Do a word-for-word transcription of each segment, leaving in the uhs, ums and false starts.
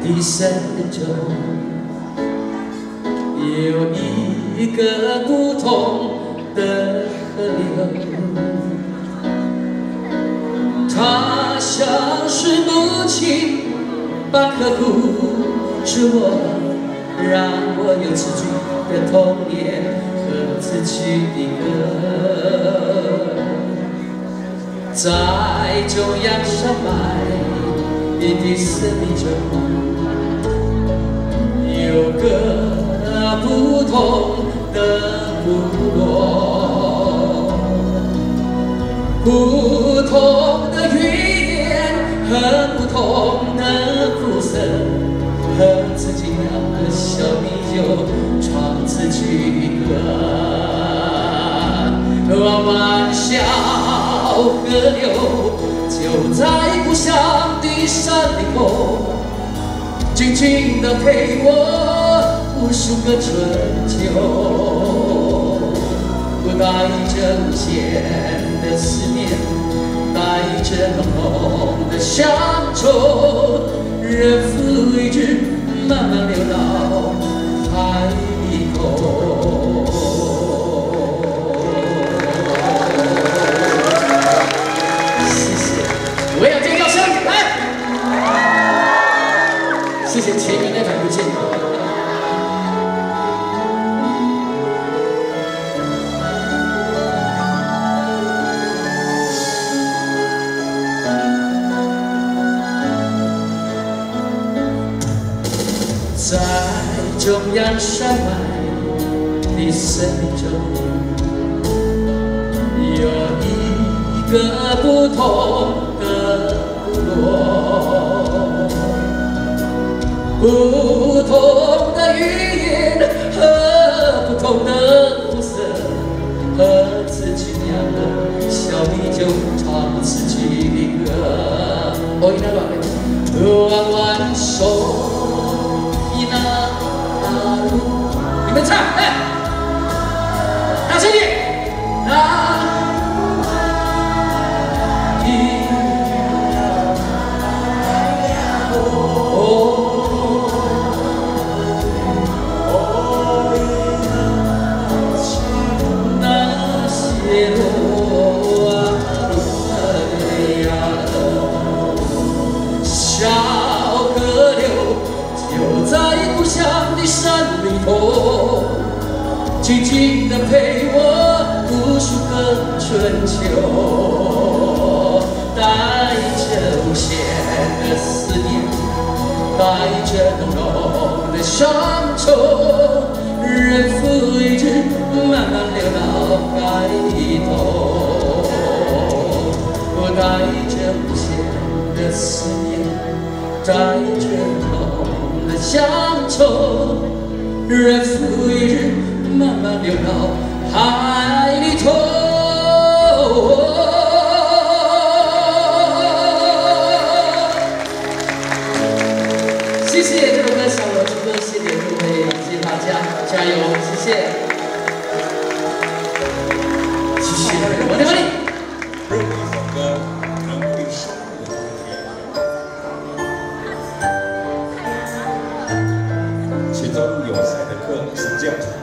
的生中，有一个不同的河流，它像是母亲般呵护着我，让我有自主的童年和自己的歌。在中央山脉的森林中，有个不同的部落，不同的语言和不同的肤色，和自己酿的小米酒，唱自己的歌。弯弯小河流就在故乡的山里头，静静地陪我无数个春秋。我带着无限的思念，带着浓浓的乡愁，日复一日，慢慢流到海里头。谢谢，我要尖叫声来！谢谢前面那台不见。在中央山脉的森林中，有一个不同的部落，不同的语言和不同的肤色，和自己酿的小米酒，唱自己的歌。我给他把弯弯手。你们唱，哎，大声点！那一哦哦，那些路啊小河流就在故乡的山里头，静静地陪我无数个春秋，带着无限的思念，带着浓浓的乡愁，日复一日，慢慢流到海里头。我带着无限的思念，带着浓的乡愁，日复一日，慢慢流到海里头。谢谢这首歌，小罗之歌献给各位，谢谢大家，加油，谢谢，谢谢，我的欢迎。 任何一首歌能对生活有甜，其中有赛德克是这样子。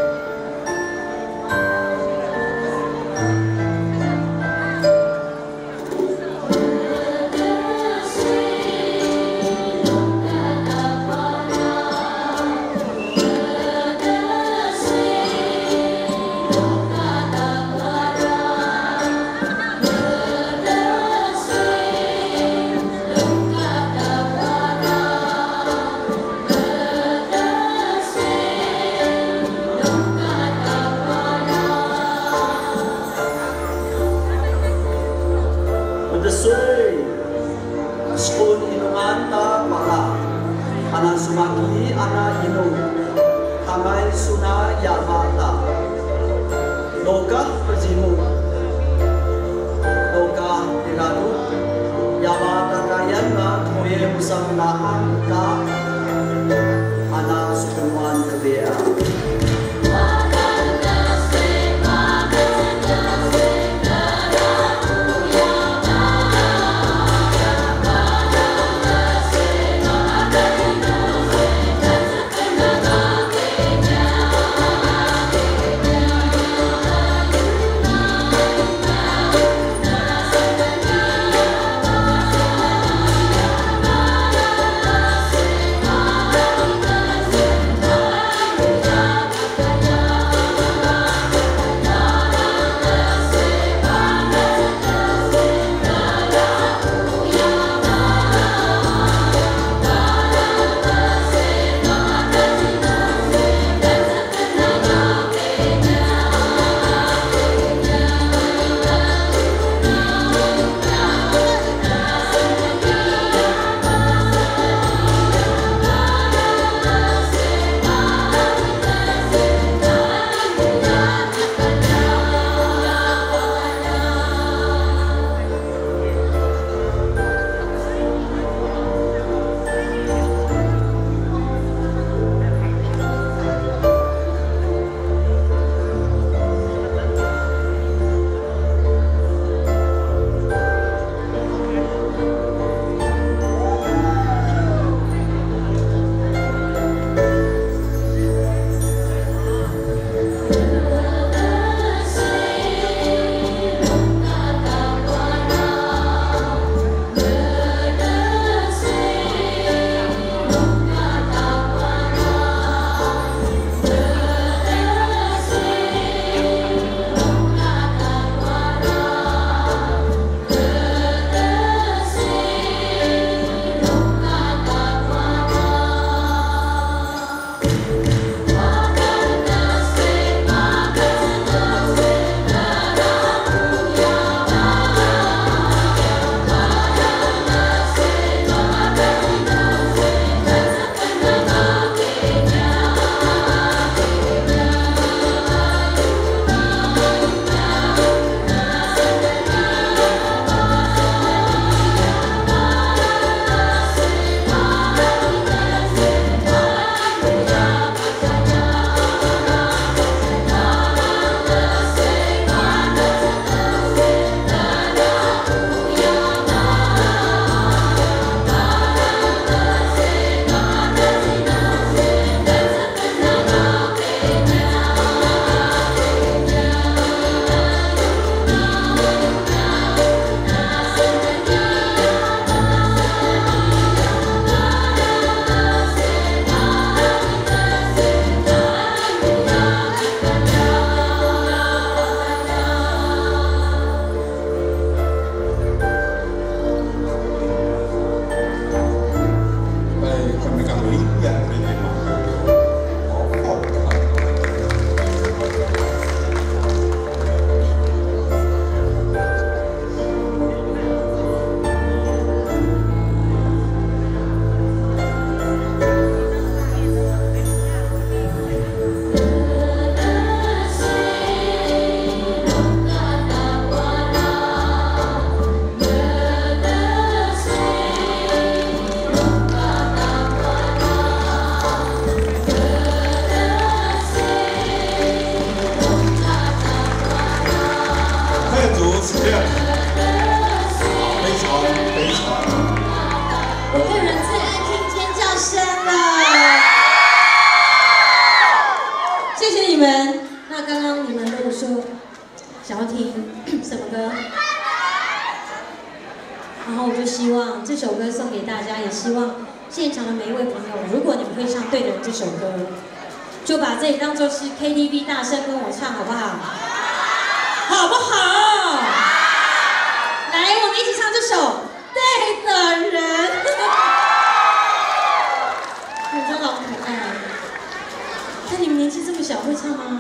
Skon inumanta para anak sumaki anak inu hamai suna yamata doka perjimu doka diradu yamata kayan na toye musang naan ka anak sukuman kedea. Thank you. 希望这首歌送给大家，也希望现场的每一位朋友，如果你们会唱对的这首歌，就把这里当作是 K T V 大声跟我唱，好不好？好不好？来，我们一起唱这首《对的人》。你们真的好可爱。看你们年纪这么小，会唱吗？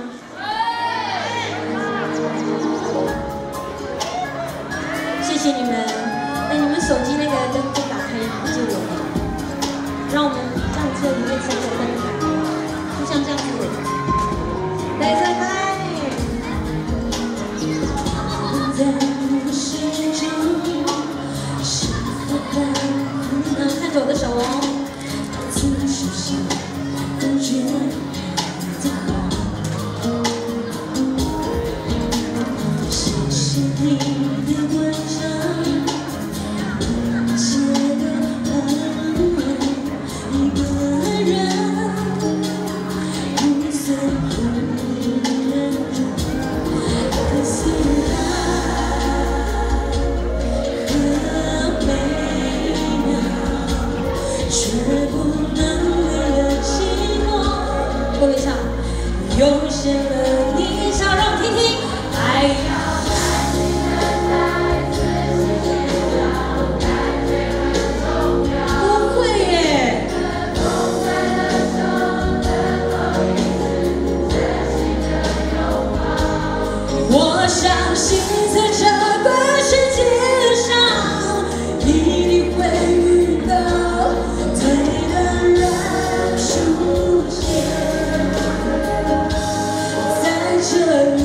谢谢你们。哎，你们手机那个灯可以打开，借我们，让我们这样子里面才有灯台，就像这样子。来，再开。在我心中，是否在苦恼？看着我的手哦。自熟悉，感觉的好。谢谢你的关照。各位唱，涌现了你唱，让我听听。爱要安静的来自己知道，感觉很重要。不会耶。痛快的手，最后一次真心的拥抱。我相信在这个世界上，一定会遇到对的人出现。这里，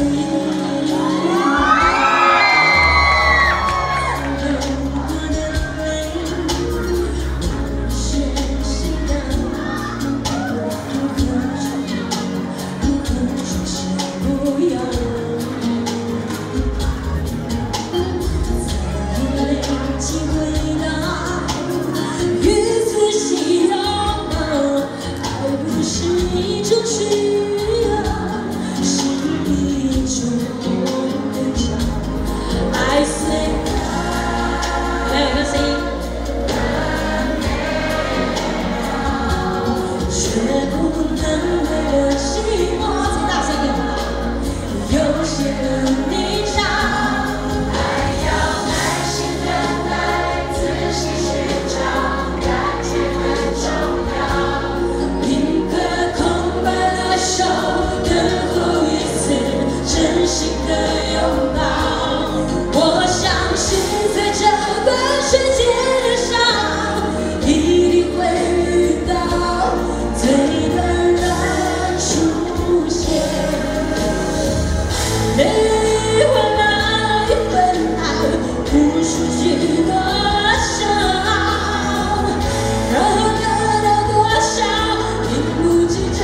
有我的泪，是谁的？如何如何说是不要？在眼泪机会到，与自己拥抱，爱不是一种需要。爱随还有一个声音，却不能为了寂寞，再大声一点吧。有些人你唱，爱要耐心等待，仔细寻找，感觉很重要。宁可空白了手，等候一次真心的拥抱。我相信在这个世界上，一定会遇到对的人出现。你换了一份爱，无数许多伤，然后得到多少，并不记着。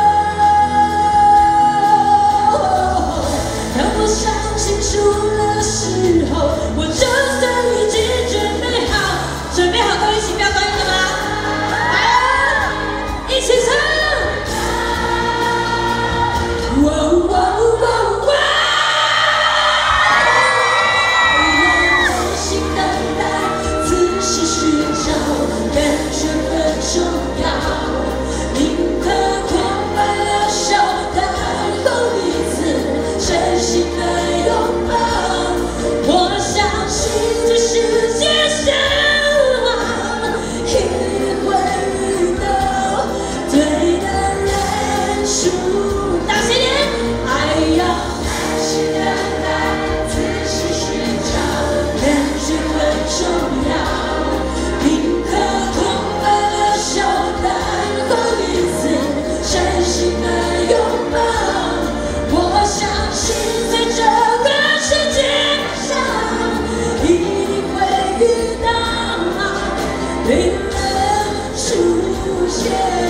让我相信除了时候，我就算已经准备好，准备好都一起飙高音了吗？来，一起唱！哇哇哇哇！耐心等待，仔细寻找，感觉很重要。宁可空白了手，等候一次真心的拥抱。我相信这世界上，一定会遇到对的人出。大声点！爱要耐心等待，仔细寻找，感觉很重要。宁可空白了手，等候一次真心的拥抱。我相信在这个世界上，一定会遇到对的人出现。